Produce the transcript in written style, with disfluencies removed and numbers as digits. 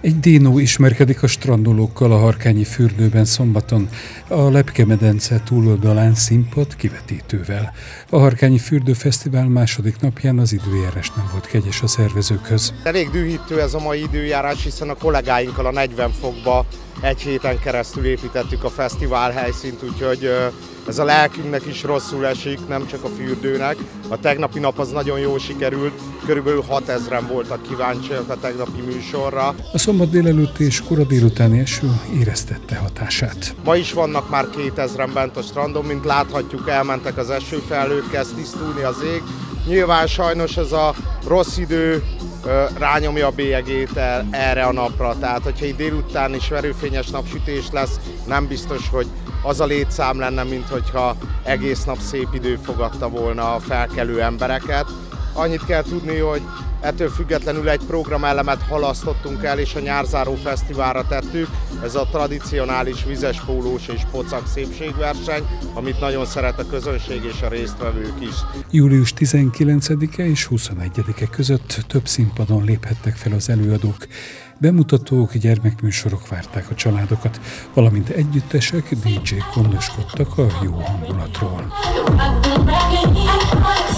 Egy dinó ismerkedik a strandolókkal a Harkányi fürdőben szombaton, a Lepke-medence túloldalán színpad kivetítővel. A Harkányi fürdőfesztivál második napján az időjárás nem volt kegyes a szervezőkhöz. Elég dühítő ez a mai időjárás, hiszen a kollégáinkkal a 40 fokba egy héten keresztül építettük a fesztivál helyszínt, úgyhogy ez a lelkünknek is rosszul esik, nem csak a fürdőnek. A tegnapi nap az nagyon jól sikerült, körülbelül 6000-en voltak kíváncsiak a tegnapi műsorra. A szombat délelőtt és kora délutáni eső éreztette hatását. Ma is vannak már 2000-en bent a strandon, mint láthatjuk, elmentek az esőfelhők, kezd tisztulni az ég. Nyilván sajnos ez a rossz idő rányomja a bélyegét erre a napra, tehát hogyha így délután is verőfényes napsütés lesz, nem biztos, hogy az a létszám lenne, mint hogyha egész nap szép idő fogadta volna a felkelő embereket. Annyit kell tudni, hogy ettől függetlenül egy programelemet halasztottunk el, és a nyárzáró fesztiválra tettük. Ez a tradicionális vizespólós és pocak szépségverseny, amit nagyon szeret a közönség és a résztvevők is. Július 19-e és 21-e között több színpadon léphettek fel az előadók. Bemutatók, gyermekműsorok várták a családokat, valamint együttesek, DJ-k gondoskodtak a jó hangulatról.